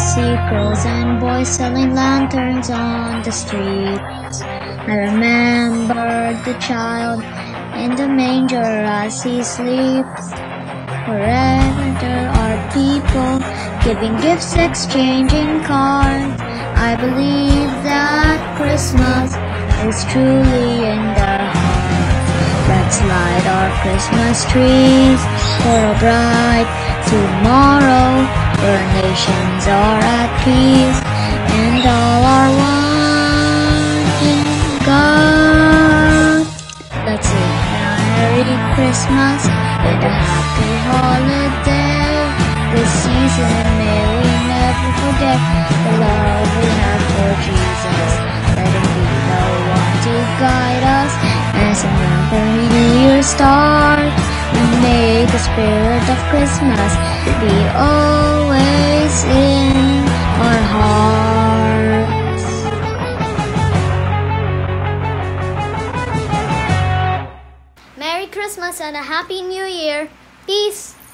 see girls and boys selling lanterns on the streets. I remember the child in the manger as he sleeps. Wherever there are people giving gifts, exchanging cards, I believe that Christmas is truly in their hearts. Let's light our Christmas trees for a bright tomorrow, where nations are at peace and all are one in God. Let's say Merry Christmas and a happy holiday. This season may we never forget the love we have for Jesus. Let him be the one to guide us as another new year starts. And may the spirit of Christmas be always in our hearts. Merry Christmas and a Happy New Year. Peace.